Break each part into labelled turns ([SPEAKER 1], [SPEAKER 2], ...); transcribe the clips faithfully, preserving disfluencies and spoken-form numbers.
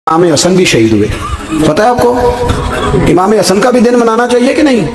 [SPEAKER 1] इमाम हसन भी शहीद हुए, पता है आपको? इमाम हसन का भी दिन मनाना चाहिए कि नहीं?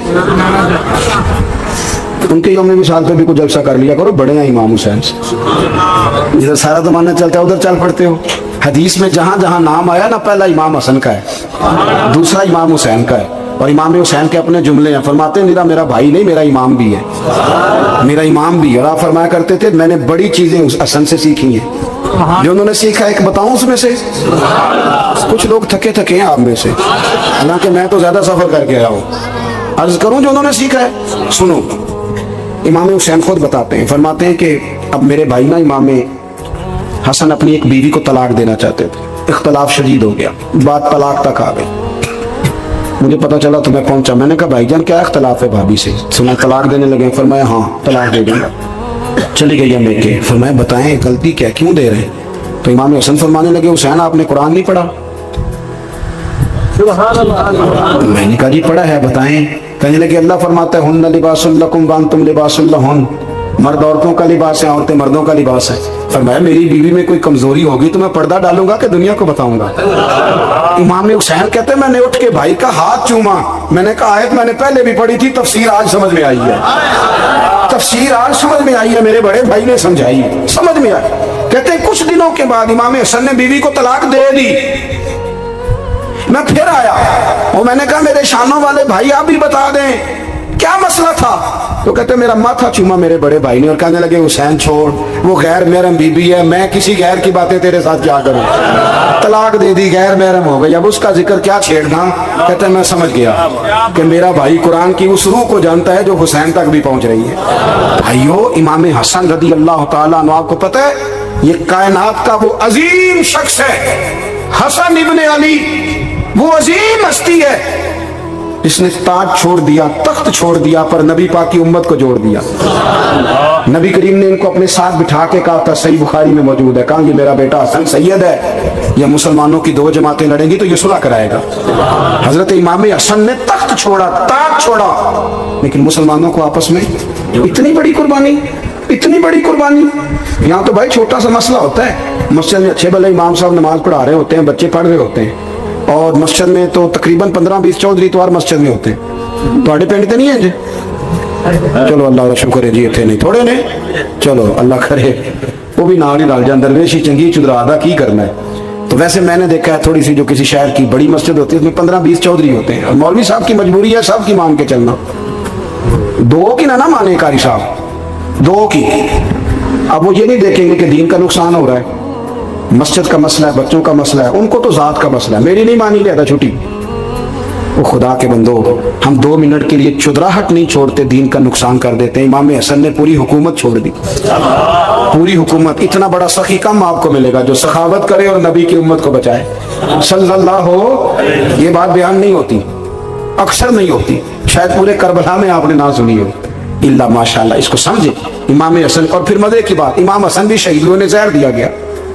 [SPEAKER 1] उनके यौम विसाल पे भी कुछ जलसा कर लिया करो, बड़े हैं इमाम हुसैन से। जिधर सारा जमाना चलता है उधर चल पड़ते हो। हदीस में जहां जहां नाम आया ना, पहला इमाम हसन का है, दूसरा इमाम हुसैन का है, और इमाम हुसैन के अपने जुमले हैं। फरमाते हैं मेरा मेरा भाई नहीं, मेरा इमाम भी है, मेरा इमाम भी है। और आप फरमाया करते थे मैंने बड़ी चीजें उस हसन से सीखी हैं। जो उन्होंने सीखा एक बताऊं उसमें से? कुछ लोग थके थके हैं आप में से, हालांकि मैं तो ज्यादा सफर करके आया हूं। अर्ज करूं जो उन्होंने सीखा है, सुनो। इमाम हुसैन खुद बताते हैं, फरमाते हैं कि अब मेरे भाई ना इमाम हसन अपनी एक बीवी को तलाक देना चाहते थे, इख्तलाफ शदीद हो गया, बात तलाक तक आ गई। मुझे पता चला तो मैं पहुंचा, मैंने कहा भाईजान क्या इख्तलाफ है भाभी से? सुना तलाक देने लगे। फरमाया हाँ तलाक दे दूंगा। चली गई मैं के, फरमाया बताएं गलती क्या, क्यों दे रहे हैं? तो इमाम हसन फरमाने लगे हुसैन आपने कुरान नहीं पढ़ा? मैंने कहा जी पढ़ा है, बताएं। कहने लगे अल्लाह फरमाता है हुन्ना लिबासुल लकुम व अंतुम लिबासुल लहुन, मर्द औरतों का लिबास है, औरतें मर्दों का लिबास है। फरमाया मेरी बीवी में कोई कमजोरी होगी तो मैं पर्दा डालूंगा कि दुनिया को बताऊंगा? इमाम हुसैन कहते हैं मैंने उठ के भाई का हाथ चूमा, मैंने कहा आयत मैंने पहले भी पढ़ी थी, तफसीर आज समझ में आई है, तफसीर आज समझ में आई है, मेरे बड़े भाई ने समझाई, समझ में आई। कहते हैं कुछ दिनों के बाद इमाम हसन ने बीवी को तलाक दे दी। मैं फिर आया और मैंने कहा मेरे शानों वाले भाई आप भी बता दें क्या मसला था? तो कहते मेरा माथा चूमा मेरे बड़े भाई ने और कहने लगे हुसैन छोड़, वो गैर महरम बीबी है, मैं किसी गैर की बातें तेरे साथ क्या करूं? तलाक दे दी, गैर महरम हो गई, अब उसका जिक्र क्या छेड़ना? कहते मैं समझ गया कि मेरा भाई कुरान की उस रूह को जानता है जो हुसैन तक भी पहुंच रही है। भाइयों इमाम हसन रदी अल्लाह तआला अन्हु, आपको पता है ये कायनात का वो अजीम शख्स है, हसन इब्ने अली, वो अजीम हस्ती है, इसने ताज छोड़ दिया, तख्त छोड़ दिया, पर नबी पाक की उम्मत को जोड़ दिया। नबी करीम ने इनको अपने साथ बिठा के कहा था, सही बुखारी में मौजूद है, कहा ये मेरा बेटा हसन सैयद है, या मुसलमानों की दो जमातें लड़ेंगी तो ये सुलह कराएगा। हजरत इमाम हसन ने तख्त छोड़ा, ताज छोड़ा, लेकिन मुसलमानों को आपस में इतनी बड़ी कुर्बानी, इतनी बड़ी कुर्बानी। यहाँ तो भाई छोटा सा मसला होता है, मस्जिद में अच्छे भले इमाम साहब नमाज पढ़ा रहे होते हैं, बच्चे पढ़ रहे होते हैं, और मस्जिद में तो तकरीबन पंद्रह बीस चौधरी तो मस्जिद में होते हैं। थोड़े पिंड तो नहीं है जी? चलो अल्लाह का शुक्र है जी, इतने नहीं थोड़े ने, चलो अल्लाह करे वो भी नाल ही डाल जाए, दरवेशी चंगी चुदरादा की करना है। तो वैसे मैंने देखा है थोड़ी सी जो किसी शहर की बड़ी मस्जिद होती है उसमें पंद्रह बीस चौधरी होते हैं, और मौलवी साहब की मजबूरी है सब की मान के चलना, दो की ना ना माने कारी साहब, दो की। अब वो ये नहीं देखेंगे कि दीन का नुकसान हो रहा है, मस्जिद का मसला है, बच्चों का मसला है, उनको तो जात का मसला है, मेरी नहीं मानी लिया था छुट्टी। वो खुदा के बंदो, हम दो मिनट के लिए चुदराहट नहीं छोड़ते, दीन का नुकसान कर देते हैं। इमाम हसन ने पूरी हुकूमत छोड़ दी, पूरी हुकूमत। इतना बड़ा सखी कम आपको मिलेगा जो सखावत करे और नबी की उम्मत को बचाए सल्लल्लाहु। ये बात बयान नहीं होती, अक्सर नहीं होती, शायद पूरे करबला में आपने ना सुनी हो, इल्ला माशाअल्लाह। इसको समझे इमाम हसन। और फिर मजे की बात, इमाम हसन भी शहीद हुए, जहर दिया गया,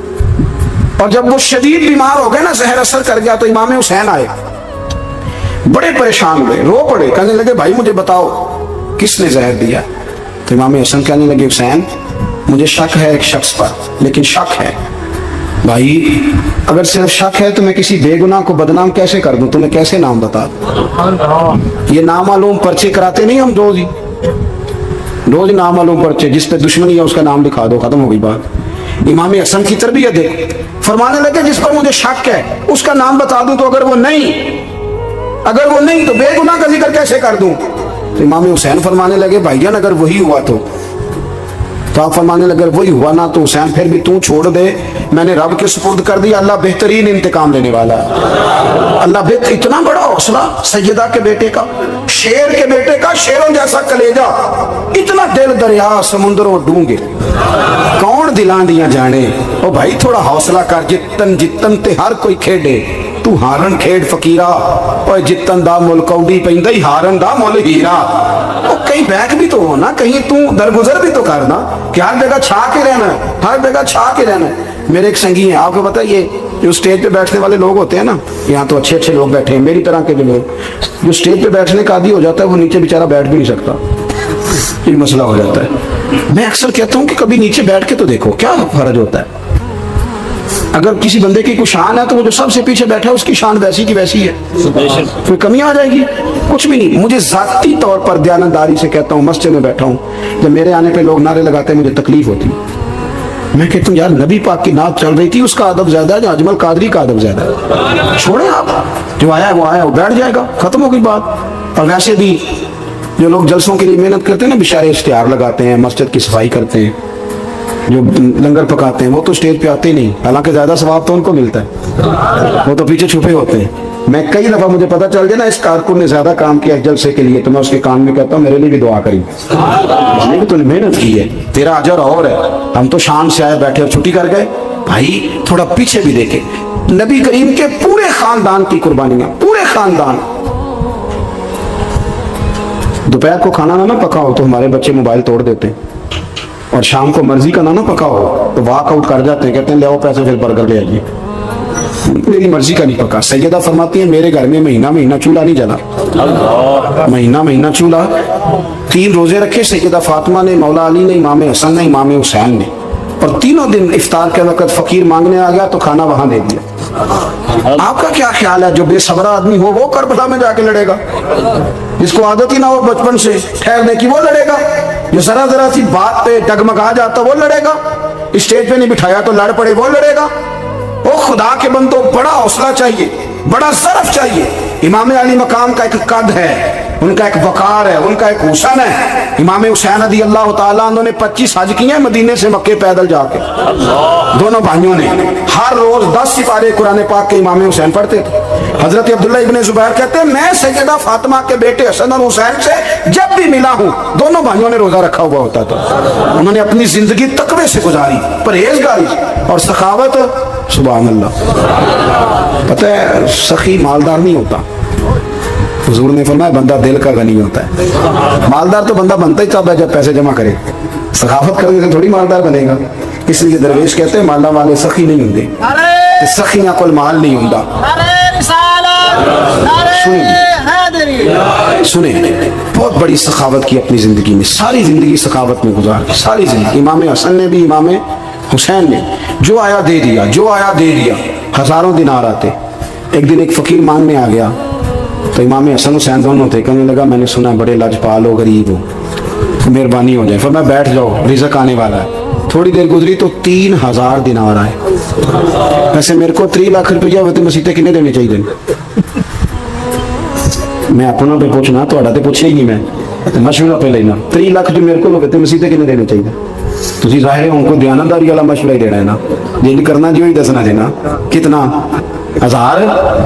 [SPEAKER 1] और जब वो शदीद बीमार हो गए ना, जहर असर कर गया, तो इमाम हुसैन आए, बड़े परेशान हुए, रो पड़े, कहने लगे भाई मुझे बताओ किसने जहर दिया? तो इमाम हसन कहने लगे हुसैन मुझे शक है एक शख्स पर, लेकिन शक है भाई, अगर सिर्फ शक है तो मैं किसी बेगुनाह को बदनाम कैसे कर दूं, तुम्हें कैसे नाम बता दूं? ये नामालूम पर्चे कराते नहीं हम रोज ही, रोज नामालूम पर्चे, जिस पे दुश्मनी है उसका नाम लिखा दो, खत्म हो गई बात। इमाम हसन की तरबियत देखो, फरमाने लगे जिस पर मुझे शक है उसका नाम बता दूं, तो अगर वो नहीं अगर वो नहीं तो बेगुनाह का जिक्र कैसे कर दूं? तो इमाम हुसैन फरमाने लगे भाईजान अगर वही हुआ तो तो आप फरमाने लगे वही हुआ ना तो हुसैन फिर भी तू छोड़ दे, मैंने रब के सुपुर्द कर दिया, अल्लाह बेहतरीन इंतकाम लेने वाला है। अल्लाह बेहतर, इतना बड़ा हौसला सैयदा के बेटे का, शेर के बेटे का, शेरों जैसा कलेजा, इतना दिल दरिया समुद्रों डूंगे, कौन दिलां दिया जाने। ओ भाई थोड़ा हौसला कर, जितन जितन ते हर कोई खेडे, तू हारन खेड फकीरा, और जितन दा मुल कौडी पैंदा ही हारन दा मुल हीरा। ओ कहीं बैठ भी तो हो ना, कहीं तू दरगुजर भी तो करना, कि हर जगह छा के रहना है, हर जगह छा के रहना है। मेरे एक संगी हैं, आपको पता है ये जो स्टेज पे बैठने वाले लोग होते हैं ना, यहाँ तो अच्छे अच्छे लोग बैठे हैं मेरी तरह के जो लोग, जो स्टेज पे बैठने का आदी हो जाता है वो नीचे बेचारा बैठ भी नहीं सकता, ये मसला हो जाता है। मैं अक्सर कहता हूँ कि कभी नीचे बैठ के तो देखो क्या फर्ज होता है। اگر کسی بندے کی کوئی شان ہے تو وہ جو سب سے پیچھے بیٹھا ہے اس کی شان ویسی کی ویسی ہے، کوئی کمی آ جائے گی؟ کچھ بھی نہیں۔ مجھے ذاتی طور پر دیانتداری سے کہتا ہوں، مسجد میں بیٹھا ہوں، جب میرے آنے پہ لوگ نعرے لگاتے ہیں مجھے تکلیف ہوتی ہے۔ میں کہتا ہوں یار نبی پاک کی نعت چل رہی تھی، اس کا ادب زیادہ ہے یا اجمل قادری کا ادب زیادہ ہے؟ چھوڑیں آپ، جو آیا ہے وہ آیا، وہ بیٹھ جائے گا، ختم ہو گئی بات۔ اور ویسے بھی جو لوگ جلسوں کے لیے محنت کرتے ہیں نا، بشارے اشتہار لگاتے ہیں، مسجد کی صفائی کرتے ہیں، جو لنگر پکاتے ہیں، وہ تو اسٹیج پہ آتے نہیں، حالانکہ زیادہ ثواب تو ان کو ملتا ہے، وہ تو پیچھے چھپے ہوتے ہیں۔ میں کئی دفعہ مجھے پتا چل جائے نا اس کارکن نے زیادہ کام کیا اس جلسے کے لیے، تو میں اس کے کان میں کہتا ہوں میرے لیے بھی دعا کری، اس نے بھی تو محنت کی ہے، تیرا اجر اور ہے۔ ہم تو شان سے آئے بیٹھے اور چھٹی کر گئے۔ بھائی تھوڑا پیچھے بھی دیکھیں، نبی کریم کے پورے خاندان کی قربانیاں، پورے خاندان۔ دوپہر کو کھانا نہ پکا ہو تو ہمارے بچے موبائل توڑ دیتے ہیں، اور شام کو مرضی کا نہ نہ پکا ہو تو واک آؤٹ کر جاتے ہیں، کہتے ہیں لے آؤ پیسے پھر برگر لے آئیے، میری مرضی کا نہیں پکا۔ سیدہ فرماتی ہیں میرے گھر میں مہینہ مہینہ چولہا نہیں جلا، مہینہ مہینہ چولہا۔ تین روزے رکھے سیدہ فاطمہ نے، مولا علی نے، امام حسن نے، امام حسین نے، اور تینوں دن افطار کے وقت فقیر مانگنے آ گیا تو کھانا وہاں دے دیا۔ آپ کا کیا خیال ہے جو بے صبرا آدمی ہو وہ کربلا میں جا کے لڑے گا؟ جس کو عادت ہی نہ ہو بچپن سے ٹھہرنے کی وہ لڑے گا؟ جو ذرا ذرا سی بات پہ ڈگمگا جاتا وہ لڑے گا؟ اسٹیج پہ نہیں بٹھایا تو لڑ پڑے وہ لڑے گا؟ او خدا کے بندوں، بڑا حوصلہ چاہیے، بڑا ظرف چاہیے۔ امام علی مقام کا ایک قد ہے، ان کا ایک وقار ہے، ان کا ایک حسن ہے۔ امام حسین رضی اللہ تعالیٰ عنہ نے پچیس حج کیے ہیں مدینے سے مکے پیدل جا کے، دونوں بھائیوں نے ہر روز دس سپارے قرآن پاک کے امام حسین پڑھتے تھے۔ حضرت عبداللہ ابن زبیر کہتے ہیں میں سیدہ فاطمہ کے بیٹے حسن اور حسین سے جب بھی ملا ہوں دونوں بھائیوں نے روزہ رکھا ہوا ہوتا تھا۔ انہوں نے اپنی زندگی تقوی سے گزاری، پرہیزگاری اور سخاوت۔ سبحان اللہ۔ پتہ ہے سخی مالدار نہیں ہوتا، حضور نے فرمایا بندہ دل کا غنی ہوتا ہے۔ مالدار تو بندہ بنتا ہی تب ہے جب پیسے جمع کرے، سخاوت کرنے سے تھوڑی مالدار بنے گا۔ اس لیے درویش کہتے ہیں مالا والے سخی نہیں ہوندے، سخیاں کول مال نہیں ہوندا۔ سنیں سنیں بہت بڑی سخاوت کی اپنی زندگی میں، ساری زندگی سخاوت میں گزار دی، ساری زندگی۔ امام حسن نے بھی، امام حسین نے جو آیا دے دیا، جو آیا دے دیا، ہزاروں دینار آتے۔ ایک دن ایک فقیر مانگنے آ گیا تو امام حسن حسین دونوں تھے، کہنے لگا میں نے سنا بڑے لاجپال ہو، غریب ہو، مہربانی ہو جائے۔ فرمایا بیٹھ جاؤ رزق آنے والا ہے۔ تھوڑی دیر گزری تو تین ہزار دینار آئے۔ ویسے میرے کو تری لاکھ روپیہ ہوتے مسیطے کنے دینے چاہیے؟ میں اپنا پہ پوچھنا، تھوڑا تے پوچھے ہی میں مشورہ پہ لینا۔ تری لاکھ جو میرے کو ہوتے مسیطے کنے دینے چاہیے؟ تسی ظاہر ہے ان کو دیانتداری والا مشورہ ہی دینا ہے نا، جی کرنا جو ہی دسنا دینا۔ کتنا؟ ہزار؟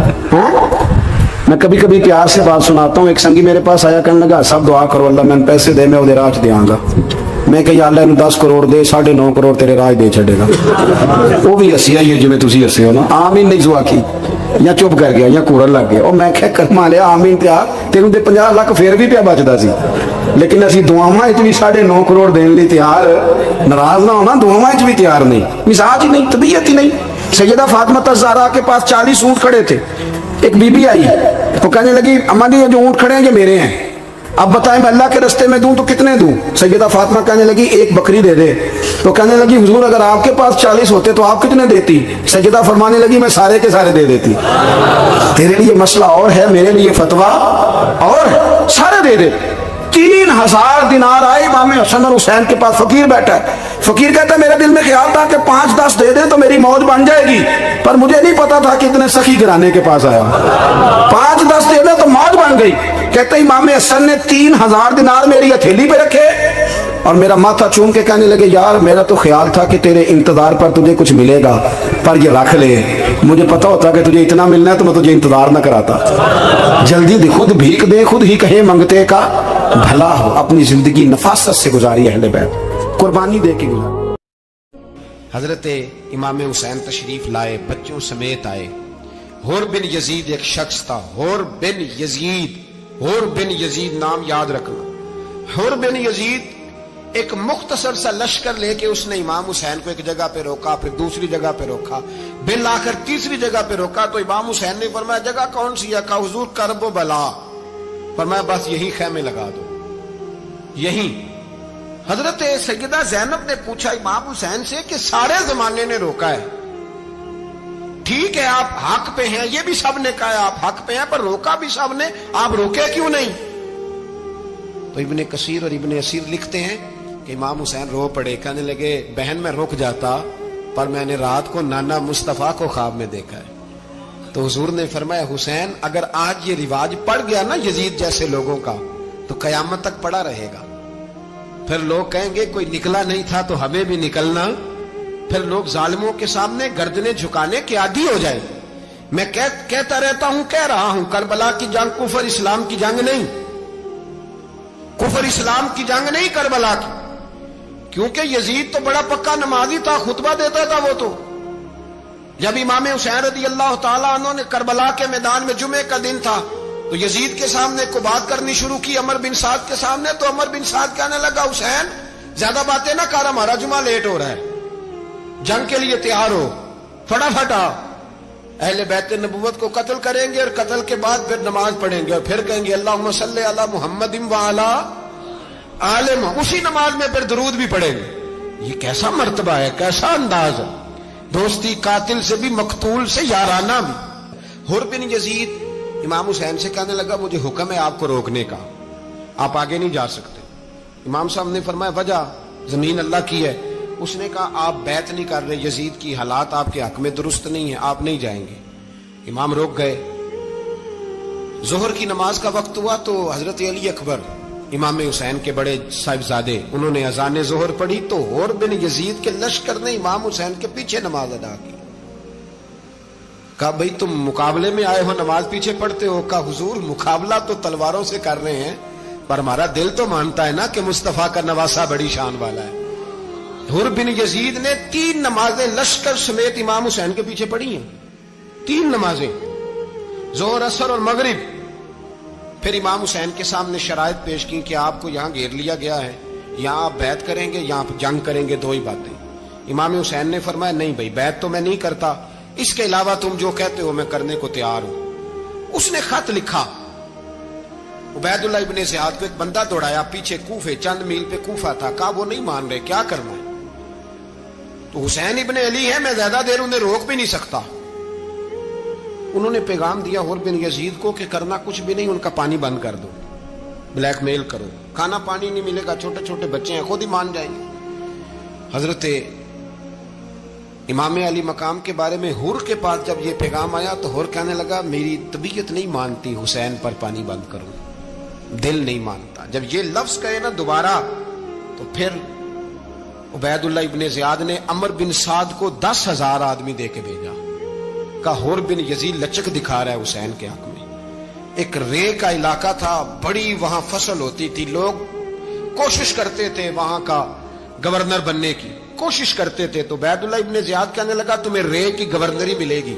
[SPEAKER 1] میں کبھی کبھی پیار سے بات سناتا ہوں۔ ایک سنگی میرے پاس آیا کہنے لگا سب دعا کرو اللہ میں پیسے دے میں ادھر راج دیاں گا۔ میں کہ یا اللہ انہوں دس کروڑ دے، ساڑھے نو کروڑ تیرے راج دے چھڑے گا۔ وہ بھی ہسی آئی ہے جو میں تسی ہسے ہو نا، آمین نہیں زوا کی، یا چپ کر گیا یا کورن لگ گیا۔ اور میں کہ کرما لیا آمین تیا تینوں دے پنجا لاکھ پھر بھی پیا بچدا سی، لیکن اسی دعاواں وچ بھی ساڑھے نو کروڑ دین لی تیار، ناراض نہ ہونا، دعاواں وچ بھی تیار نہیں، مزاج ہی نہیں، طبیعت ہی نہیں۔ سیدہ فاطمہ الزہرا کے پاس چالیس اونٹ کھڑے تھے۔ ایک بی بی آئی، وہ کہنے لگی اماں جی یہ جو اونٹ کھڑے ہیں یہ میرے ہیں، اب بتائیں میں اللہ کے رستے میں دوں تو کتنے دوں؟ سیدہ فاطمہ کہنے لگی ایک بکری دے دے۔ تو کہنے لگی حضور اگر آپ کے پاس چالیس ہوتے تو آپ کتنے دیتی؟ سیدہ فرمانے لگی میں سارے کے سارے دے دیتی۔ تیرے لیے مسئلہ اور ہے، میرے لیے فتویٰ اور ہے، سارے دے دے۔ تین ہزار دینار آئے امام حسن اور حسین کے پاس۔ فقیر بیٹھا ہے، فقیر کہتا ہے میرے دل میں خیال تھا کہ پانچ دس دے دیں تو میری موج بن جائے گی، پر مجھے نہیں پتا تھا کہ اتنے سخی گھرانے کے پاس آیا، پانچ دس دے دیں تو موج بن گئی۔ کہتے امام حسن نے تین ہزار دینار میری ہتھیلی پہ رکھے اور میرا ماتھا چوم کے کہنے لگے یار میرا تو خیال تھا کہ تیرے انتظار پر تجھے کچھ ملے گا، پر یہ رکھ لے، مجھے پتا ہوتا کہ تجھے اتنا ملنا ہے تو میں تجھے انتظار نہ کراتا۔ جلدی دے، خود بھیک دے، خود ہی کہے منگتے کا بھلا ہو۔ اپنی زندگی نفاست سے گزاری اہل بیت، قربانی دے کے گزاری۔
[SPEAKER 2] حضرت امام حسین تشریف لائے، بچوں سمیت آئے۔ حور بن یزید ایک شخص تھا، حور بن یزید، حور بن یزید نام یاد رکھنا۔ حور بن یزید ایک مختصر سا لشکر لے کے اس نے امام حسین کو ایک جگہ پہ روکا، پھر دوسری جگہ پہ روکا، بالآخر تیسری جگہ پہ روکا تو امام حسین نے فرمایا جگہ کون سی ہے؟ کہا حضور کرب و بلا۔ فرمایا بس یہی خیمے لگا دو، یہی۔ حضرت سیدہ زینب نے پوچھا امام حسین سے کہ سارے زمانے نے روکا ہے، ٹھیک ہے آپ حق پہ ہیں، یہ بھی سب نے کہا ہے آپ حق پہ ہیں، پر روکا بھی سب نے، آپ روکے کیوں نہیں؟ تو ابن کثیر اور ابن اسیر لکھتے ہیں کہ امام حسین رو پڑے، کہنے لگے بہن میں رک جاتا پر میں نے رات کو نانا مصطفیٰ کو خواب میں دیکھا ہے۔ تو حضور نے فرمایا حسین اگر آج یہ رواج پڑ گیا نا یزید جیسے لوگوں کا تو قیامت تک پڑا رہے گا، پھر لوگ کہیں گے کوئی نکلا نہیں تھا تو ہمیں بھی نکلنا، پھر لوگ ظالموں کے سامنے گردنیں جھکانے کے عادی ہو جائیں۔ میں کہتا رہتا ہوں، کہہ رہا ہوں، کربلا کی جنگ کفر اسلام کی جنگ نہیں، کفر اسلام کی جنگ نہیں کربلا کی، کیونکہ یزید تو بڑا پکا نمازی تھا، خطبہ دیتا تھا۔ وہ تو جب امام حسین رضی اللہ تعالیٰ عنہ نے کربلا کے میدان میں جمعے کا دن تھا تو یزید کے سامنے کو بات کرنی شروع کی عمر بن سعد کے سامنے، تو عمر بن سعد کہنے لگا حسین زیادہ باتیں نہ کر، ہمارا جمعہ لیٹ ہو رہا ہے، جنگ کے لیے تیار ہو، فٹافٹ آ، اہل بیت نبوت کو قتل کریں گے اور قتل کے بعد پھر نماز پڑھیں گے اور پھر کہیں گے اللہم صلی علی محمد وعلی آل محمد، اسی نماز میں پھر درود بھی پڑھیں گے۔ یہ کیسا مرتبہ ہے، کیسا انداز ہے، دوستی قاتل سے بھی مقتول سے یارانہ بھی۔ حر بن یزید امام حسین سے کہنے لگا مجھے حکم ہے آپ کو روکنے کا، آپ آگے نہیں جا سکتے۔ امام صاحب نے فرمایا وجہ زمین اللہ کی ہے۔ اس نے کہا آپ بیعت نہیں کر رہے، یزید کی حالات آپ کے حق میں درست نہیں ہیں، آپ نہیں جائیں گے۔ امام روک گئے۔ ظہر کی نماز کا وقت ہوا تو حضرت علی اکبر امام حسین کے بڑے صاحبزادے انہوں نے اذان ظہر پڑھی تو حر بن یزید کے لشکر نے امام حسین کے پیچھے نماز ادا کی۔ کہا بھئی تم مقابلے میں آئے ہو نماز پیچھے پڑھتے ہو؟ کہا حضور مقابلہ تو تلواروں سے کر رہے ہیں پر ہمارا دل تو مانتا ہے نا کہ مصطفیٰ کا نواسہ بڑی شان والا ہے۔ حر بن یزید نے تین نمازیں لشکر سمیت امام حسین کے پیچھے پڑھی ہیں، تین نمازیں، ظہر اثر اور مغرب۔ پھر امام حسین کے سامنے شرائط پیش کی کہ آپ کو یہاں گھیر لیا گیا ہے، یہاں آپ بیعت کریں گے یا آپ جنگ کریں گے، دو ہی باتیں۔ امام حسین نے فرمایا نہیں بھائی بیعت تو میں نہیں کرتا، اس کے علاوہ تم جو کہتے ہو میں کرنے کو تیار ہوں۔ اس نے خط لکھا، عبید اللہ ابن زیاد کو ایک بندہ دوڑایا پیچھے، کوفے چند میل پہ کوفہ تھا، کہا وہ نہیں مان رہے، کیا کرنا ہے؟ تو حسین ابن علی ہے، میں زیادہ دیر انہیں روک بھی نہیں سکتا۔ انہوں نے پیغام دیا حر بن یزید کو کہ کرنا کچھ بھی نہیں، ان کا پانی بند کر دو، بلیک میل کرو، کھانا پانی نہیں ملے گا، چھوٹے چھوٹے بچے ہیں، خود ہی مان جائیں گے۔ حضرت امام علی مقام کے بارے میں حر کے پاس جب یہ پیغام آیا تو حر کہنے لگا میری طبیعت نہیں مانتی حسین پر پانی بند کروں، دل نہیں مانتا۔ جب یہ لفظ کہے نا دوبارہ تو پھر عبید اللہ ابن زیاد نے عمر بن سعد کو دس ہزار آدمی دے کے بھیجا، کہا حر بن یزید لچک دکھا رہا ہے حسین کے حق میں۔ ایک رے کا علاقہ تھا، بڑی وہاں فصل ہوتی تھی، لوگ کوشش کرتے تھے وہاں کا گورنر بننے کی، کوشش کرتے تھے۔ تو عبید اللہ ابن زیاد کہنے لگا تمہیں رے کی گورنری ملے گی،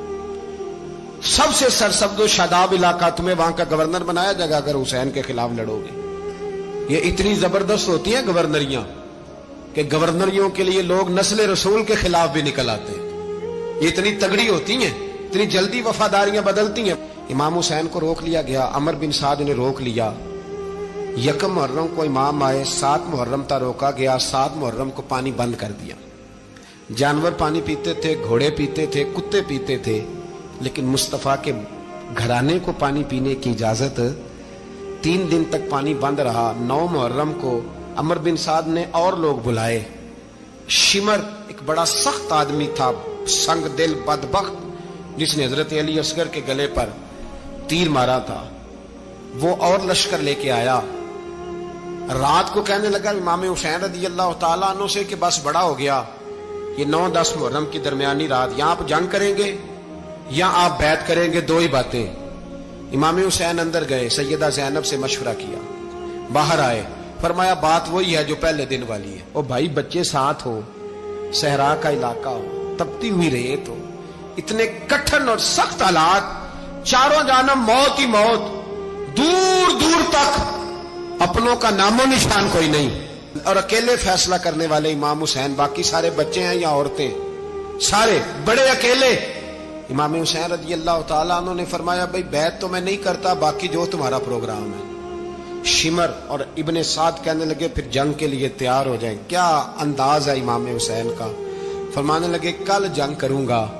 [SPEAKER 2] سب سے سرسبز و شاداب علاقہ، تمہیں وہاں کا گورنر بنایا جائے گا اگر حسین کے خلاف لڑو گے۔ یہ اتنی زبردست ہوتی ہیں گورنریاں کہ گورنریوں کے لیے لوگ نسل رسول کے خلاف بھی نکل آتے ہیں، یہ اتنی تگڑی ہوتی ہیں، اتنی جلدی وفاداریاں بدلتی ہیں۔ امام حسین کو روک لیا گیا، عمر بن سعد نے روک لیا۔ یکم محرم کو امام آئے، سات محرم تا روکا گیا، سات محرم کو پانی بند کر دیا۔ جانور پانی پیتے تھے، گھوڑے پیتے تھے، کتے پیتے تھے، لیکن مصطفیٰ کے گھرانے کو پانی پینے کی اجازت، تین دن تک پانی بند رہا۔ نو محرم کو عمر بن سعد نے اور لوگ بلائے۔ شمر ایک بڑا سخت آدمی تھا، سنگ دل بدبخت، جس نے حضرت علی اصغر کے گلے پر تیر مارا تھا، وہ اور لشکر لے کے آیا۔ رات کو کہنے لگا امام حسین رضی اللہ تعالیٰ عنہ سے کہ بس بڑا ہو گیا، یہ نو دس محرم کی درمیانی رات، یا آپ جنگ کریں گے یا آپ بیعت کریں گے، دو ہی باتیں۔ امام حسین اندر گئے، سیدہ زینب سے مشورہ کیا، باہر آئے، فرمایا بات وہی ہے جو پہلے دن والی ہے۔ او بھائی بچے ساتھ ہو، صحرا کا علاقہ ہو، تپتی ہوئی ریت ہو، اتنے کٹھن اور سخت حالات، چاروں جانب موت ہی موت، دور دور تک اپنوں کا نام و نشان کوئی نہیں، اور اکیلے فیصلہ کرنے والے امام حسین، باقی سارے بچے ہیں یا عورتیں، سارے بڑے اکیلے۔ امام حسین رضی اللہ تعالیٰ عنہ نے فرمایا بھائی بیعت تو میں نہیں کرتا، باقی جو تمہارا پروگرام ہے۔ شمر اور ابن سعد کہنے لگے پھر جنگ کے لیے تیار ہو جائیں۔ کیا انداز ہے امام حسین کا، فرمانے لگے کل جنگ کروں گا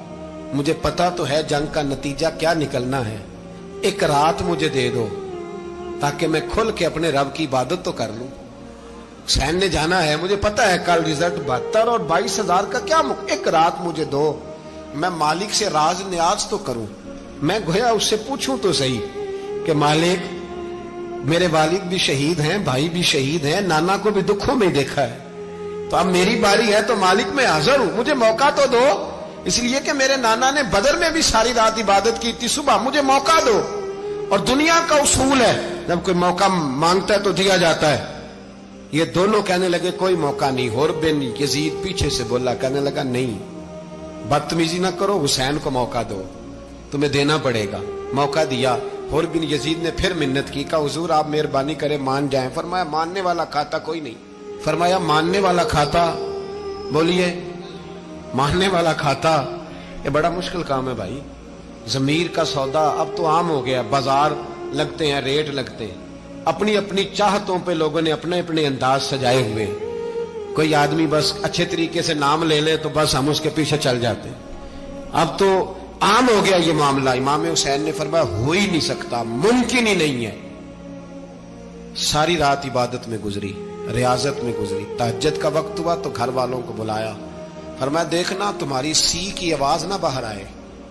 [SPEAKER 2] مجھے پتا تو ہے جنگ کا نتیجہ کیا نکلنا ہے، ایک رات مجھے دے دو تاکہ میں کھل کے اپنے رب کی عبادت تو کر لوں۔ حسین نے جانا ہے، مجھے پتا ہے کل رزلٹ بہتر اور بائیس ہزار کا کیا مق... ایک رات مجھے دو، میں مالک سے راز نیاز تو کروں، میں گویا اس سے پوچھوں تو صحیح کہ مالک میرے والد بھی شہید ہیں، بھائی بھی شہید ہیں، نانا کو بھی دکھوں میں دیکھا ہے، تو اب میری باری ہے تو مالک میں حاضر ہوں، مجھے موقع تو دو، اس لیے کہ میرے نانا نے بدر میں بھی ساری رات عبادت کی تھی، صبح مجھے موقع دو۔ اور دنیا کا اصول ہے جب کوئی موقع مانگتا ہے تو دیا جاتا ہے۔ یہ دونوں کہنے لگے کوئی موقع نہیں۔ حر بن یزید پیچھے سے بولا، کہنے لگا نہیں، بدتمیزی نہ کرو، حسین کو موقع دو، تمہیں دینا پڑے گا۔ موقع دیا۔ حر بن یزید نے پھر منت کی، کہا حضور آپ مہربانی کریں مان جائیں۔ فرمایا ماننے والا کھاتا کوئی نہیں۔ فرمایا ماننے والا کھاتا، بولیے ماننے والا کھاتا، یہ بڑا مشکل کام ہے بھائی۔ ضمیر کا سودا اب تو عام ہو گیا، بازار لگتے ہیں، ریٹ لگتے ہیں، اپنی اپنی چاہتوں پہ لوگوں نے اپنے اپنے انداز سجائے ہوئے۔ کوئی آدمی بس اچھے طریقے سے نام لے لے تو بس ہم اس کے پیچھے چل جاتے ہیں۔ اب تو عام ہو گیا یہ معاملہ۔ امام حسین نے فرمایا ہو ہی نہیں سکتا، ممکن ہی نہیں ہے۔ ساری رات عبادت میں گزری، ریاضت میں گزری۔ تہجد کا وقت ہوا تو گھر والوں کو بلایا، فرمایا دیکھنا تمہاری سی کی آواز نہ باہر آئے،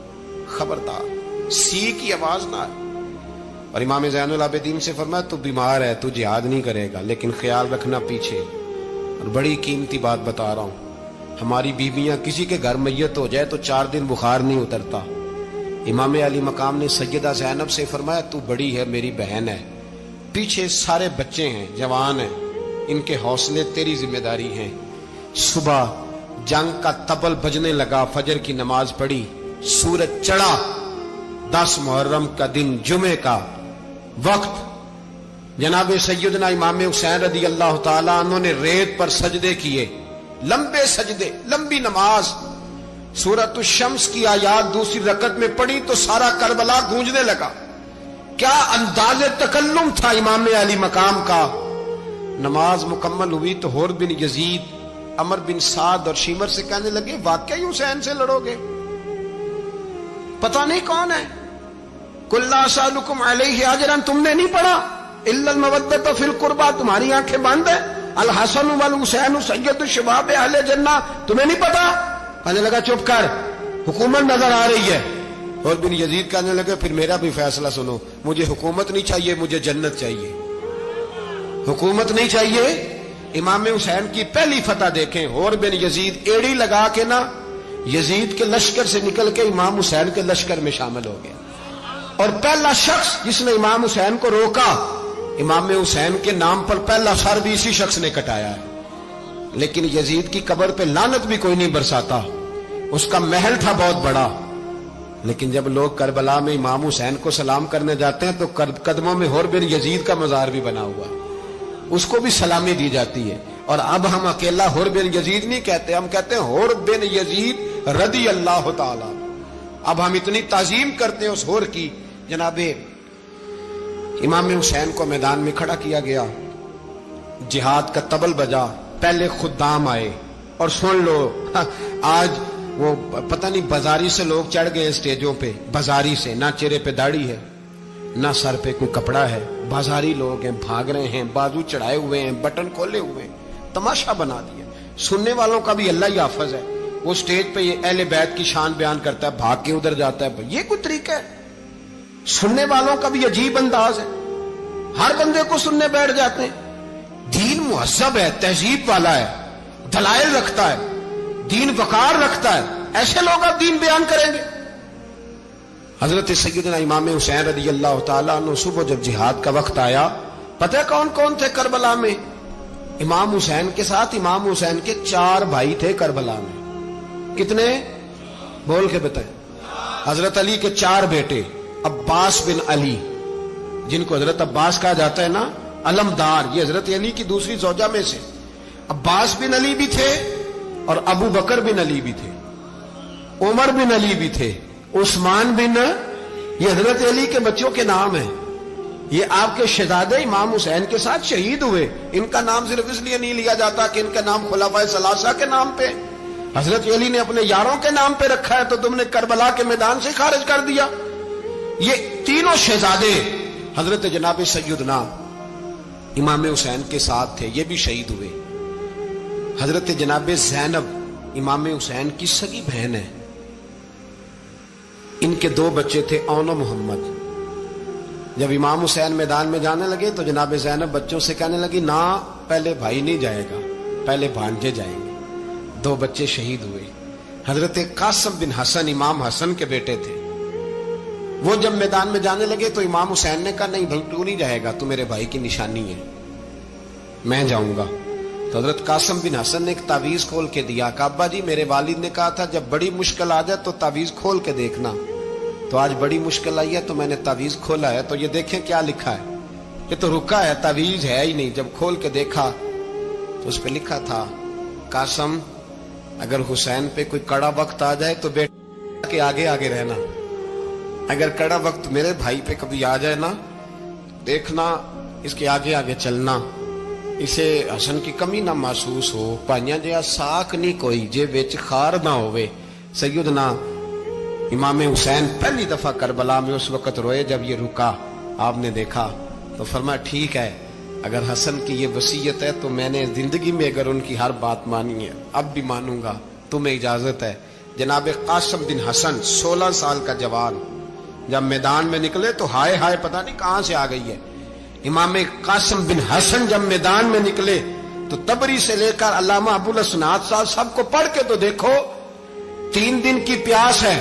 [SPEAKER 2] خبردار سی کی آواز نہ آئے۔ اور امام زین العابدین سے فرمایا تو بیمار ہے، تو جہاد نہیں کرے گا، لیکن خیال رکھنا پیچھے۔ اور بڑی قیمتی بات بتا رہا ہوں، ہماری بیویاں کسی کے گھر میت ہو جائے تو چار دن بخار نہیں اترتا۔ امام علی مقام نے سیدہ زینب سے فرمایا تو بڑی ہے، میری بہن ہے، پیچھے سارے بچے ہیں، جوان ہیں، ان کے حوصلے تیری ذمہ داری ہیں۔ صبح جنگ کا طبل بجنے لگا، فجر کی نماز پڑھی، سورج چڑھا، دس محرم کا دن، جمعے کا وقت۔ جناب سیدنا امام حسین رضی اللہ تعالیٰ عنہ نے ریت پر سجدے کیے، لمبے سجدے، لمبی نماز۔ سورۃ الشمس کی آیات دوسری رکعت میں پڑھی تو سارا کربلا گونجنے لگا۔ کیا انداز تکلم تھا امام علی مقام کا۔ نماز مکمل ہوئی تو حر بن یزید، عمر بن سعد اور شیمر سے کہنے لگے واقعی حسین سے لڑو گے؟ پتہ نہیں کون ہے۔ قل لا اسألکم علیہ اجرا، تم نے نہیں پڑھا؟ الا المودۃ فی القربى، تمہاری آنکھیں بند ہیں۔ الحسن والحسین سید الشباب اہل جنہ، تمہیں نہیں پتا؟ کہنے لگا چپ کر، حکومت نظر آ رہی ہے۔ اور بن یزید کہنے لگے پھر میرا بھی فیصلہ سنو، مجھے حکومت نہیں چاہیے، مجھے جنت چاہیے۔ حکومت نہیں چاہیے۔ امام حسین کی پہلی فتح دیکھیں، اور بن یزید ایڑی لگا کے نا یزید کے لشکر سے نکل کے امام حسین کے لشکر میں شامل ہو گیا، اور پہلا شخص جس نے امام حسین کو روکا، امام حسین کے نام پر پہلا سر بھی اسی شخص نے کٹایا ہے۔ لیکن یزید کی قبر پہ لعنت بھی کوئی نہیں برساتا، اس کا محل تھا بہت بڑا، لیکن جب لوگ کربلا میں امام حسین کو سلام کرنے جاتے ہیں تو قدموں میں حر بن یزید کا مزار بھی بنا ہوا ہے، اس کو بھی سلامی دی جاتی ہے۔ اور اب ہم اکیلا حر بن یزید نہیں کہتے، ہم کہتے ہیں حر بن یزید رضی اللہ تعالی۔ اب ہم اتنی تعظیم کرتے ہیں اس حر کی۔ جناب امام حسین کو میدان میں کھڑا کیا گیا، جہاد کا طبل بجا، پہلے خدام آئے، اور سن لو آج وہ پتہ نہیں بازاری سے لوگ چڑھ گئے اسٹیجوں پہ، بازاری سے، نہ چہرے پہ داڑھی ہے نہ سر پہ کوئی کپڑا ہے، بازاری لوگ ہیں، بھاگ رہے ہیں، بازو چڑھائے ہوئے ہیں، بٹن کھولے ہوئے ہیں، تماشا بنا دیا۔ سننے والوں کا بھی اللہ ہی حافظ ہے، وہ سٹیج پہ یہ اہل بیت کی شان بیان کرتا ہے، بھاگ کے ادھر جاتا ہے، یہ کوئی طریقہ ہے؟ سننے والوں کا بھی عجیب انداز ہے، ہر بندے کو سننے بیٹھ جاتے ہیں۔ دین مہذب ہے، تہذیب والا ہے، دلائل رکھتا ہے، دین وقار رکھتا ہے، ایسے لوگ اب دین بیان کریں گے؟ حضرت سیدنا امام حسین رضی اللہ تعالیٰ عنہ صبح جب جہاد کا وقت آیا، پتہ کون کون تھے کربلا میں؟ امام حسین کے ساتھ امام حسین کے چار بھائی تھے کربلا میں۔ کتنے؟ بول کے بتائیں۔ حضرت علی کے چار بیٹے، عباس بن علی، جن کو حضرت عباس کہا جاتا ہے نا، علمدار، یہ حضرت علی کی دوسری زوجہ میں سے۔ عباس بن علی بھی تھے اور ابو بکر بن علی بھی تھے، عمر بن علی بھی تھے، عثمان بن، یہ حضرت علی کے بچوں کے نام ہیں۔ یہ آپ کے شہزادے امام حسین کے ساتھ شہید ہوئے، ان کا نام صرف اس لیے نہیں لیا جاتا کہ ان کا نام خلفائے ثلاثہ کے نام پہ۔ हजरत अली ने अपने यारों के नाम पे रखा है तो तुमने करबला के मैदान से खारिज कर दिया। ये तीनों शहजादे हजरत जनाब सैयदना इमाम हुसैन के साथ थे, ये भी शहीद हुए। हजरत जनाब ज़ैनब इमाम हुसैन की सगी बहन है, इनके दो बच्चे थे औन और मोहम्मद। जब इमाम हुसैन मैदान में जाने लगे तो जनाब ज़ैनब बच्चों से कहने लगी, ना पहले भाई नहीं जाएगा, पहले भांजे जाएंगे। दो बच्चे शहीद हुए। हजरत कासिम बिन हसन इमाम हसन के बेटे थे, वो जब मैदान में जाने लगे तो इमाम हुसैन ने कहा, नहीं भाई तू नहीं जाएगा, तू मेरे भाई की निशानी है, मैं जाऊंगा। तो हजरत कासिम बिन हसन ने एक तावीज खोल के दिया। अब्बा जी मेरे वालिद ने कहा था जब बड़ी मुश्किल आ जाए तो तावीज खोल के देखना, तो आज बड़ी मुश्किल आई है तो मैंने तावीज खोला है, तो ये देखें क्या लिखा है। ये तो रुका है, तावीज है ही नहीं। जब खोल के देखा तो उस पर लिखा था, कासिम अगर हुसैन पे कोई कड़ा वक्त आ जाए तो बेटे के आगे आगे रहना, अगर कड़ा वक्त मेरे भाई पे कभी आ जाए ना, देखना इसके आगे आगे चलना, इसे हसन की कमी ना महसूस हो। भाइयां जिहा साख नहीं कोई जे विच खार ना होवे। सैयदना इमाम हुसैन पहली दफा करबला में उस वक्त रोए जब ये रुका, आपने देखा तो फरमाया ठीक है, अगर हसन की ये वसीयत है तो मैंने जिंदगी में अगर उनकी हर बात मानी है, अब भी मानूंगा, तुम्हें इजाजत है। जनाब कासिम बिन हसन सोलह साल का जवान जब मैदान में निकले तो हाय हाय पता नहीं कहां से आ गई है। इमाम कासिम बिन हसन जब मैदान में निकले तो तबरी से लेकर अल्लामा अबुल हसनात साहब सबको पढ़ के तो देखो, तीन दिन की प्यास है,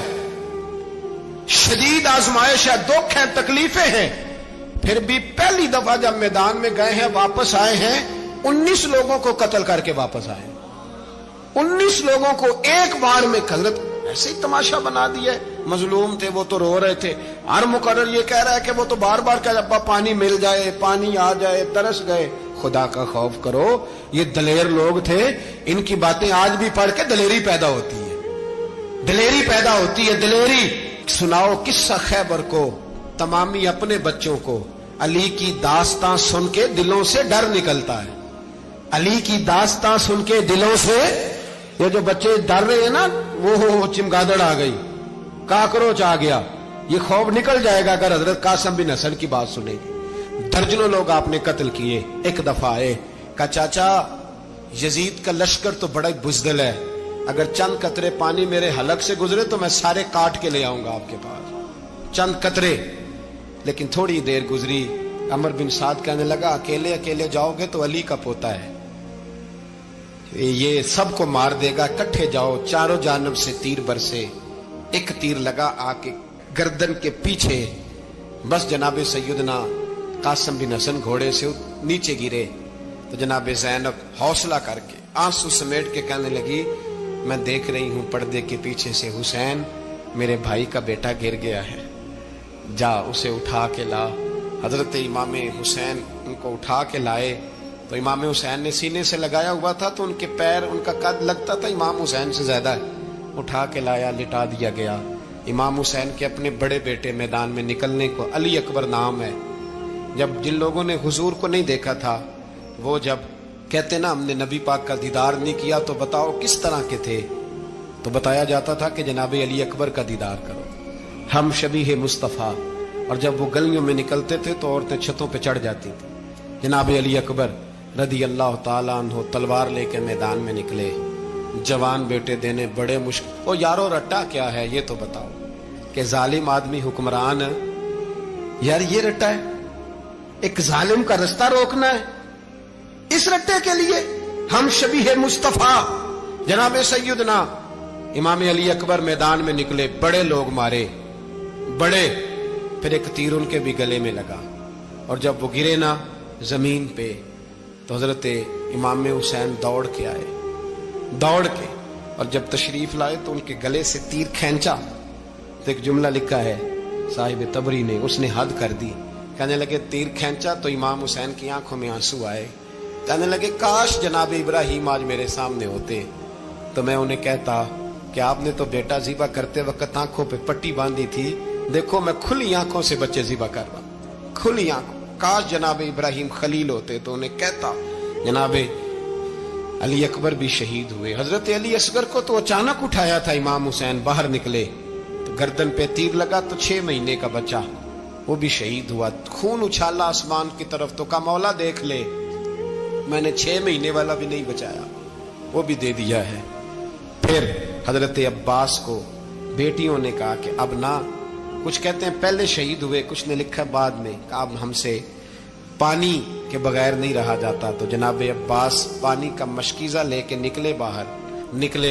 [SPEAKER 2] शदीद आजमाइश है, दुख है, तकलीफें हैं, फिर भी पहली दफा जब मैदान में गए हैं, वापस आए हैं, उन्नीस लोगों को कत्ल करके वापस आए। उन्नीस लोगों को एक बार में हजरत ऐसे ही तमाशा बना दिया। मजलूम थे वो तो रो रहे थे, हर मुकर्रर ये कह रहा है कि वो तो बार बार कह अब्बा पानी मिल जाए, पानी आ जाए, तरस गए। खुदा का खौफ करो, ये दलेर लोग थे, इनकी बातें आज भी पढ़ के दलेरी पैदा होती है, दलेरी पैदा होती है, दलेरी। सुनाओ किस्सा खैबर को, तमामी अपने बच्चों को अली की दास्तां सुन के दिलों से डर निकलता है। अली की दास्तां सुन के दिलों से ये जो बच्चे डर रहे हैं ना, वो चिमगादड़ आ गई, काकरोच आ गया, ये खौफ निकल जाएगा अगर हजरत कासिम बिन हसन की बात सुनेगी। दर्जनों लोग आपने कत्ल किए। एक दफा आए, कहा चाचा यजीद का लश्कर तो बड़ा बुजदिल है, अगर चंद कतरे पानी मेरे हलक से गुजरे तो मैं सारे काट के ले आऊंगा आपके पास, चंद कतरे। लेकिन थोड़ी देर गुजरी, अमर बिन साद कहने लगा अकेले अकेले जाओगे तो अली का पोता है, ये सबको मार देगा, इकट्ठे जाओ। चारों जानब से तीर बरसे, एक तीर लगा आके गर्दन के पीछे, बस जनाब सैयदना कासिम बिन हसन घोड़े से नीचे गिरे। तो जनाब ज़ैनब हौसला करके आंसू समेट के कहने लगी, मैं देख रही हूं पर्दे के पीछे से हुसैन मेरे भाई का बेटा गिर गया है, जा उसे उठा के ला। हजरत इमाम हुसैन उनको उठा के लाए तो इमाम हुसैन ने सीने से लगाया हुआ था तो उनके पैर, उनका कद लगता था इमाम हुसैन से ज्यादा है। उठा के लाया, लिटा दिया गया। इमाम हुसैन के अपने बड़े बेटे मैदान में निकलने को अली अकबर नाम है। जब जिन लोगों ने हुजूर को नहीं देखा था, वो जब कहते ना हमने नबी पाक का दीदार नहीं किया तो बताओ किस तरह के थे, तो बताया जाता था कि जनाब अली अकबर का दीदार करो, हम शबीह मुस्तफ़ा। और जब वो गलियों में निकलते थे तो औरतें छतों पे चढ़ जाती थी। जनाब अली अकबर रदी अल्लाह ताला अन्हु तलवार लेके मैदान में निकले, जवान बेटे देने बड़े मुश्किल। ओ यारो रट्टा क्या है ये तो बताओ, कि जालिम आदमी हुक्मरान है यार, ये रट्टा है, एक जालिम का रास्ता रोकना है, इस रट्टे के लिए हम शबीह मुस्तफ़ा जनाब सैयदना इमाम अली अकबर मैदान में निकले, बड़े लोग मारे, बड़े। फिर एक तीर उनके भी गले में लगा और जब वो गिरे ना जमीन पे तो हजरत इमाम हुसैन दौड़ के आए, दौड़ के, और जब तशरीफ लाए तो उनके गले से तीर खींचा तो एक जुमला लिखा है साहिब तबरी ने, उसने हद कर दी। कहने लगे तीर खींचा तो इमाम हुसैन की आंखों में आंसू आए। कहने लगे काश जनाब इब्राहिम आज मेरे सामने होते तो मैं उन्हें कहता कि आपने तो बेटा ज़िबा करते वक्त आंखों पे पट्टी बांधी थी, देखो मैं खुली आंखों से बच्चे ज़िबा कर रहा, खुली आंखों। काश जनाब इब्राहिम खलील होते तो उन्हें कहता जनाब अली अकबर भी शहीद हुए। हजरत अली असगर को तो अचानक उठाया था इमाम हुसैन, बाहर निकले तो गर्दन पे तीर लगा तो छह महीने का बच्चा वो भी शहीद हुआ। खून उछाला आसमान की तरफ तो कहा मौला देख ले, मैंने छह महीने वाला भी नहीं बचाया, वो भी दे दिया है। फिर हजरत अब्बास को बेटियों ने कहा कि अब ना, कुछ कहते हैं पहले शहीद हुए, कुछ ने लिखा बाद में, कहा अब हमसे पानी के बगैर नहीं रहा जाता। तो जनाब अब्बास पानी का मशकीजा लेके निकले बाहर, निकले,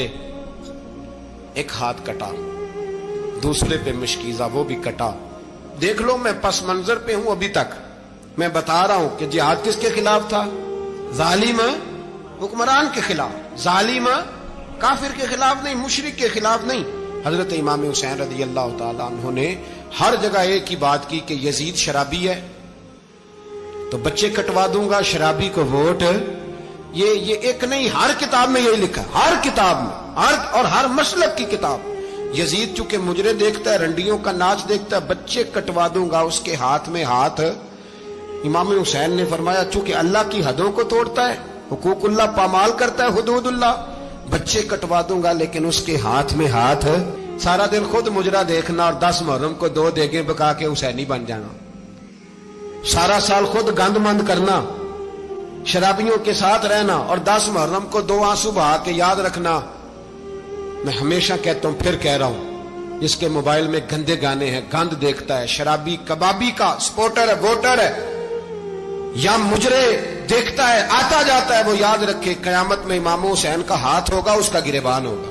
[SPEAKER 2] एक हाथ कटा, दूसरे पे मशकीजा वो भी कटा। देख लो मैं पस मंजर पे हूं अभी तक, मैं बता रहा हूं कि जिहाद किसके खिलाफ था? जालिम हुक्मरान के खिलाफ, जालिम काफिर के खिलाफ नहीं, मुशरिक के खिलाफ नहीं। हजरत इमाम हुसैन रज़ी अल्लाह तआला अन्हु ने हर जगह एक ही बात की कि यजीद शराबी है तो बच्चे कटवा दूंगा, शराबी को वोट। ये ये एक नहीं, हर किताब में यही लिखा, हर किताब में, हर और हर मसलक की किताब। यजीद चूंकि मुजरे देखता है, रंडियों का नाच देखता है, बच्चे कटवा दूंगा, उसके हाथ में हाथ। इमाम हुसैन ने फरमाया चूंकि अल्लाह की हदों को तोड़ता है, हुकूकुल्लाह पामाल करता है, हुदूदुल्लाह, बच्चे कटवा दूंगा लेकिन उसके हाथ में हाथ। सारा दिन खुद मुजरा देखना और दस मुहर्रम को दो देगे बका के हुसैनी बन जाना, सारा साल खुद गंद मंद करना, शराबियों के साथ रहना और दस मुहर्रम को दो आंसू बहा के याद रखना। मैं हमेशा कहता हूं, फिर कह रहा हूं, जिसके मोबाइल में गंदे गाने हैं, गंद देखता है, शराबी कबाबी का सपोर्टर है, वोटर है, या मुजरे देखता है, आता जाता है, वो याद रखे कयामत में इमाम हुसैन का हाथ होगा, उसका गिरेबान होगा।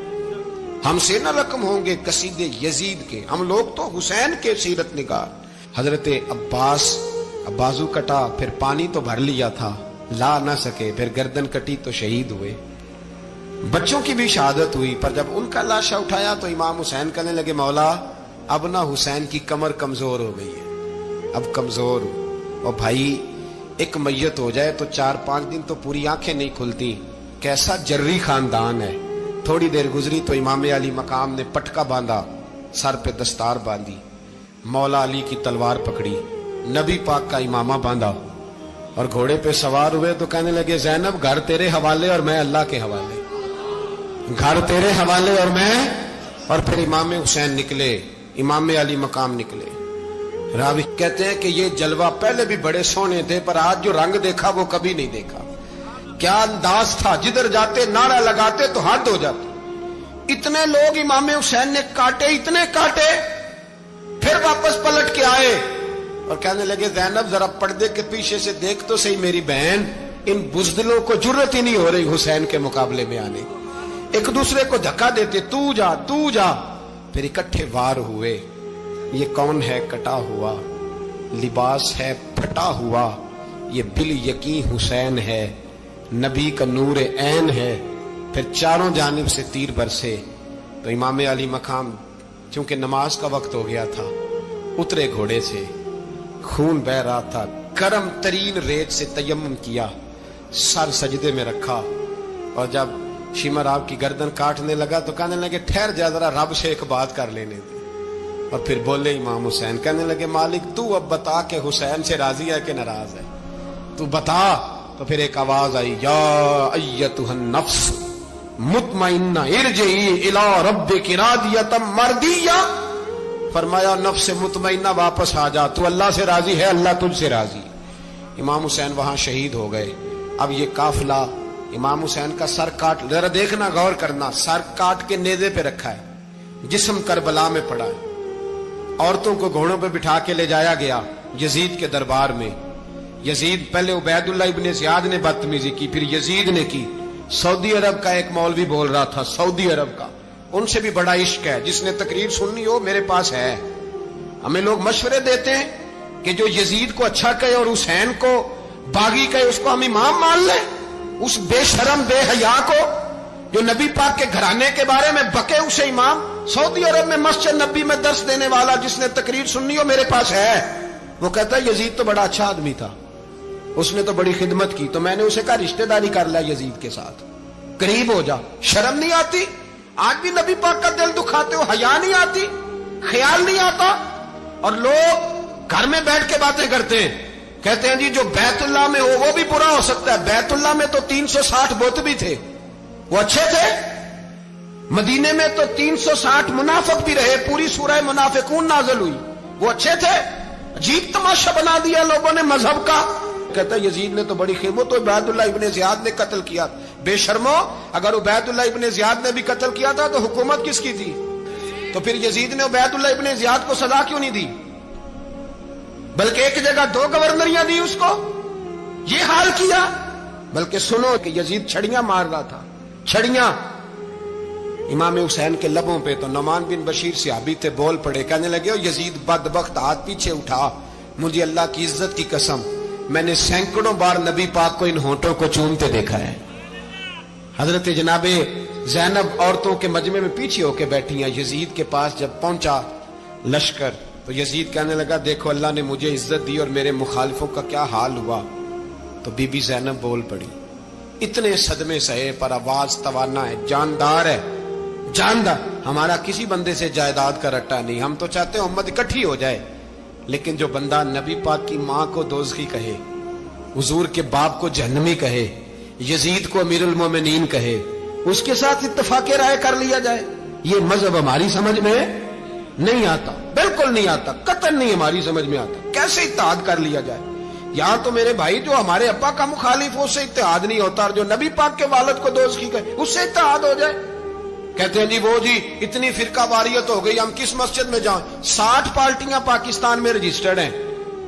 [SPEAKER 2] हमसे न रकम होंगे कसीदे यजीद के, हम लोग तो हुसैन के सीरत निगार। हजरत अब्बास बाजू कटा, फिर पानी तो भर लिया था, ला ना सके, फिर गर्दन कटी तो शहीद हुए। बच्चों की भी शहादत हुई, पर जब उनका लाशा उठाया तो इमाम हुसैन कहने लगे मौला अब ना हुसैन की कमर कमजोर हो गई है, अब कमजोर हो। और भाई एक मैयत हो जाए तो चार पांच दिन तो पूरी आंखें नहीं खुलती, कैसा जर्री खानदान है। थोड़ी देर गुजरी तो इमाम अली मकाम ने पटका बांधा, सर पे दस्तार बांधी, मौला अली की तलवार पकड़ी, नबी पाक का इमामा बांधा और घोड़े पे सवार हुए तो कहने लगे ज़ैनब घर तेरे हवाले और मैं अल्लाह के हवाले, घर तेरे हवाले और मैं। और फिर इमाम हुसैन निकले, इमाम अली मकाम निकले। रावी कहते हैं कि ये जलवा पहले भी बड़े सोने थे, पर आज जो रंग देखा वो कभी नहीं देखा। क्या अंदाज था, जिधर जाते नारा लगाते तो हद हो जाते। इतने लोग इमाम हुसैन ने काटे, इतने काटे, फिर वापस पलट के आए और कहने लगे ज़ैनब जरा पर्दे के पीछे से देख तो सही मेरी बहन, इन बुज़दिलों को जुर्रत ही नहीं हो रही हुसैन के मुकाबले में आने। एक दूसरे को धक्का देते, तू जा तू जा, फिर इकट्ठे वार हुए। ये कौन है कटा हुआ, लिबास है फटा हुआ, ये बिल यकीन हुसैन है, नबी का नूर ऐन है। फिर चारों जानिब से तीर बरसे तो इमाम अली मकाम क्योंकि नमाज का वक्त हो गया था, उतरे घोड़े से, खून बह रहा था, गर्म तरीन रेत से तयम्मुम किया, सर सजदे में रखा और जब शिमर आपकी गर्दन काटने लगा तो कहने लगे ठहर जा जरा, रब से एक बात कर लेने दे। और फिर बोले इमाम हुसैन, कहने लगे मालिक तू अब बता के हुसैन से राजी है कि नाराज है, तू बता। तो फिर एक आवाज आई, या अय्यतुहन नफ्स मुतमइन्ना इरजिई इला रब्बिकी रादियतम मर्दिया। फरमाया नफ्स मुतमइन्ना वापस आ जा, तू अल्लाह से राजी है, अल्लाह तुझसे राजी। इमाम हुसैन वहां शहीद हो गए। अब ये काफिला इमाम हुसैन का सर काट, जरा देखना गौर करना, सर काट के नेज़े पे रखा है, जिस्म करबला में पड़ा है। औरतों को घोड़ों पे बिठा के ले जाया गया यजीद के दरबार में। यजीद, पहले उबैदुल्लाह इब्ने ज़ियाद ने बदतमीजी की, फिर यजीद ने की। सऊदी अरब का एक मौलवी बोल रहा था, सऊदी अरब का, उनसे भी बड़ा इश्क है, जिसने तकरीर सुननी हो मेरे पास है। हमें लोग मशवरे देते हैं कि जो यजीद को अच्छा कहे और हुसैन को बागी कहे उसको हम इमाम मान लें। उस बेशरम बेहया को जो नबी पाक के घराने के बारे में बके उसे इमाम। सऊदी अरब में मस्जिद नबी में दर्श देने वाला जिसने तकरीर सुननी हो मेरे पास है। वो कहता है यजीद तो बड़ा अच्छा आदमी था, उसने तो बड़ी खिदमत की, तो मैंने उसे कहा रिश्तेदारी कर लिया यजीद के साथ, करीब हो जा। शर्म नहीं आती? आज भी नबी पाक का दिल दुखाते हो, हया नहीं आती, ख्याल नहीं आता। और लोग घर में बैठ के बातें करते हैं کہتے ہیں جی جو بیت اللہ میں ہو وہ بھی برا ہو سکتا ہے. بیت اللہ میں تو تین سو ساٹھ بت بھی تھے, وہ اچھے تھے. مدینے میں تو تین سو ساٹھ منافق بھی رہے, پوری سورہ منافقون نازل ہوئی, وہ اچھے تھے. عجیب تماشا بنا دیا لوگوں نے مذہب کا. کہتا ہے یزید نے تو بڑی خدمت, تو عبید اللہ ابن زیاد نے قتل کیا. بے شرمو, اگر عبید اللہ ابن زیاد نے بھی قتل کیا تھا تو حکومت کس کی تھی؟ تو پھر یزید نے عبید اللہ ابن زیاد کو سزا کیوں نہیں دی, بلکہ ایک جگہ دو گورنریاں دی اس کو؟ یہ حال کیا. بلکہ سنو کہ یزید چھڑیاں مار رہا تھا, چھڑیاں امام حسین کے لبوں پہ. تو نعمان بن بشیر صحابی تھے, بول پڑے, کہنے لگے او یزید بدبخت, ہاتھ پیچھے اٹھا, مجھے اللہ کی عزت کی قسم میں نے سینکڑوں بار نبی پاک کو ان ہونٹوں کو چومتے دیکھا ہے. حضرت جناب زینب عورتوں کے مجمع میں پیچھے ہو کے بیٹھی ہیں. یزید کے پاس جب پہنچا لشکر تو یزید کہنے لگا دیکھو اللہ نے مجھے عزت دی اور میرے مخالفوں کا کیا حال ہوا. تو بی بی زینب بول پڑی, اتنے صدمے سہے پر آواز توانا ہے, جاندار ہے, جاندار. ہمارا کسی بندے سے جائیداد کا رٹا نہیں, ہم تو چاہتے ہیں امت اکٹھی ہو جائے, لیکن جو بندہ نبی پاک کی ماں کو دوزخی کہے, حضور کے باپ کو جہنمی کہے, یزید کو امیر المومنین کہے, اس کے ساتھ اتفاق رائے کر لیا جائے, یہ مذہب ہماری سمجھ میں نہیں آتا, بالکل نہیں آتا, قطعاً نہیں ہماری سمجھ میں آتا. کیسے اتحاد کر لیا جائے؟ یہاں تو میرے بھائی جو ہمارے ابا کا مخالف ہو اس سے اتحاد نہیں ہوتا, اور جو نبی پاک کے والد کو دوزخی کہے اس سے اتحاد ہو جائے. کہتے ہیں جی وہ جی اتنی فرقہ واریت ہو گئی, ہم کس مسجد میں جائیں؟ ساٹھ پارٹیاں پاکستان میں رجسٹرڈ ہیں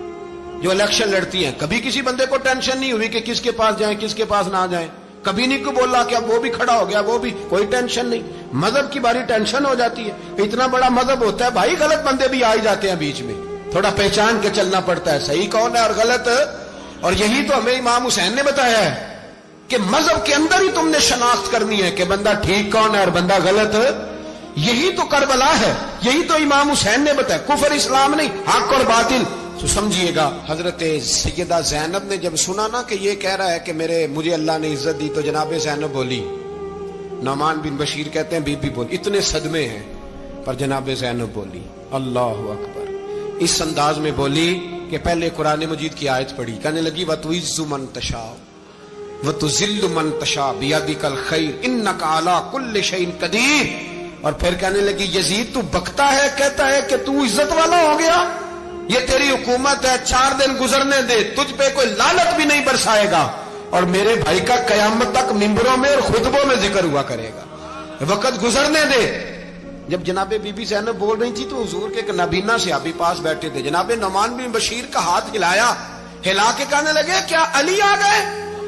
[SPEAKER 2] جو الیکشن لڑتی ہیں. کبھی کسی بندے کو ٹینشن نہیں ہوئی کہ کس کے پاس جائیں کس کے پاس نہ جائیں, کبھی نہیں کو بولا کہ اب وہ بھی کھڑا ہو گیا, وہ بھی, کوئی ٹینشن نہیں. مذہب کی باری ٹینشن ہو جاتی ہے. اتنا بڑا مذہب ہوتا ہے بھائی, غلط بندے بھی آ ہی جاتے ہیں بیچ میں, تھوڑا پہچان کے چلنا پڑتا ہے صحیح کون ہے اور غلط. اور یہی تو ہمیں امام حسین نے بتایا ہے کہ مذہب کے اندر ہی تم نے شناخت کرنی ہے کہ بندہ ٹھیک کون ہے اور بندہ غلط. یہی تو کربلا ہے, یہی تو امام حسین نے بتایا, کفر اسلام نہیں, حق اور باطل. تو سمجھیے گا, حضرت سیدہ زینب نے جب سنا نا کہ یہ کہہ رہا ہے کہ میرے مجھے اللہ نے عزت دی, تو جناب زینب بولی, نعمان بن بشیر کہتے ہیں بی بی بولی, اتنے صدمے ہیں پر جناب زینب بولی اللہ اکبر, اس انداز میں بولی کہ پہلے قرآن مجید کی آیت پڑھی, کہنے لگی وَتُعِزُّ مَن تَشَاءُ وَتُذِلُّ مَن تَشَاءُ بِيَدِكَ الْخَيْرُ إِنَّكَ عَلَىٰ كُلِّ شَيْءٍ قَدِيرٌ. اور پھر کہنے لگی یزید تو بکتا ہے, کہتا ہے کہ تو عزت والا ہو گیا, یہ تیری حکومت ہے, چار دن گزرنے دے, تجھ پہ کوئی لعنت بھی نہیں برسائے گا, اور میرے بھائی کا قیامت تک ممبروں میں اور خطبوں میں ذکر ہوا کرے گا, وقت گزرنے دے. جب جناب بی بی زینب بول رہی تھی تو حضور کے ایک نابینا صحابی پاس بیٹھے تھے, جناب نعمان بن بشیر کا ہاتھ ہلایا, ہلا کے کہنے لگے کیا علی آ گئے؟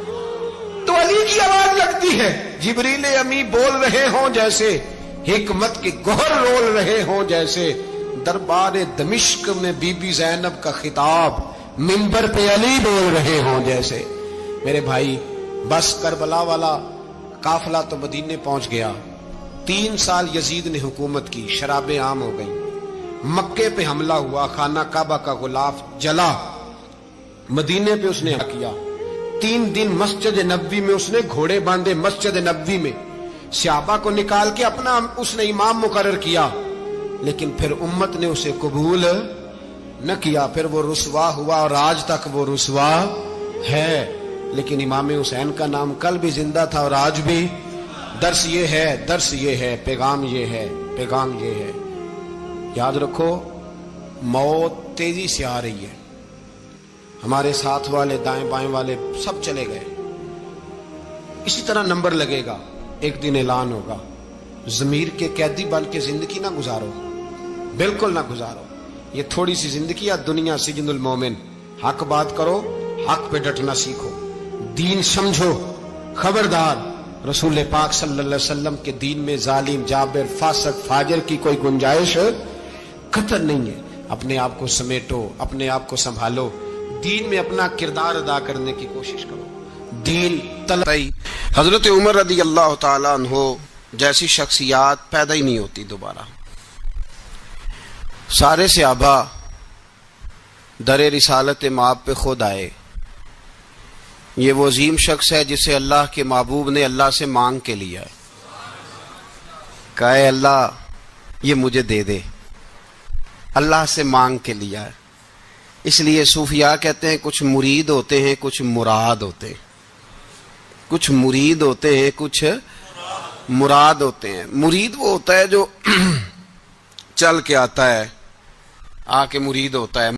[SPEAKER 2] تو علی کی آواز لگتی ہے, جبریل امی بول رہے ہوں جیسے, حکمت کے گوہر رول رہے ہوں جیسے, دربار دمشق میں بی بی زینب کا خطاب, منبر پہ علی بول رہے ہوں جیسے. میرے بھائی بس کربلا والا قافلہ تو مدینے پہنچ گیا, تین سال یزید نے حکومت کی, شرابیں عام ہو گئیں, مکے پہ حملہ ہوا, خانہ کعبہ کا غلاف جلا, مدینے پہ اس نے کیا, تین دن مسجد نبوی میں اس نے گھوڑے باندھے, مسجد نبوی میں صحابہ کو نکال کے اپنا اس نے امام مقرر کیا, لیکن پھر امت نے اسے قبول نہ کیا, پھر وہ رسوا ہوا اور آج تک وہ رسوا ہے. لیکن امام حسین کا نام کل بھی زندہ تھا اور آج بھی. درس یہ ہے, درس یہ ہے, پیغام یہ ہے, پیغام یہ ہے. یاد رکھو موت تیزی سے آ رہی ہے, ہمارے ساتھ والے دائیں بائیں والے سب چلے گئے, اسی طرح نمبر لگے گا, ایک دن اعلان ہوگا. ضمیر کے قیدی بن کے زندگی نہ گزارو, بالکل نہ گزارو. یہ تھوڑی سی زندگی ہے, دنیا سجن المومن. حق بات کرو, حق پہ ڈٹنا سیکھو, دین سمجھو. خبردار رسول پاک صلی اللہ علیہ وسلم کے دین میں ظالم, جابر, فاسق, فاجر کی کوئی گنجائش قطر نہیں ہے. اپنے آپ کو سمیٹو, اپنے آپ کو سنبھالو, دین میں اپنا کردار ادا کرنے کی کوشش کرو. دین طلب. حضرت عمر رضی اللہ تعالیٰ عنہ جیسی شخصیات پیدا ہی نہیں ہوتی دوبارہ. سارے صحابہ در رسالت مآب پہ خود آئے. یہ وہ عظیم شخص ہے جسے اللہ کے محبوب نے اللہ سے مانگ کے لیا ہے, کہا اے اللہ یہ مجھے دے دے, اللہ سے مانگ کے لیا ہے. اس لیے صوفیاء کہتے ہیں کچھ مرید ہوتے ہیں کچھ مراد ہوتے ہیں، کچھ مرید ہوتے ہیں کچھ مراد ہوتے ہیں۔ مرید وہ ہوتا ہے جو چل کے آتا ہے، آ کے مرید ہوتا ہے۔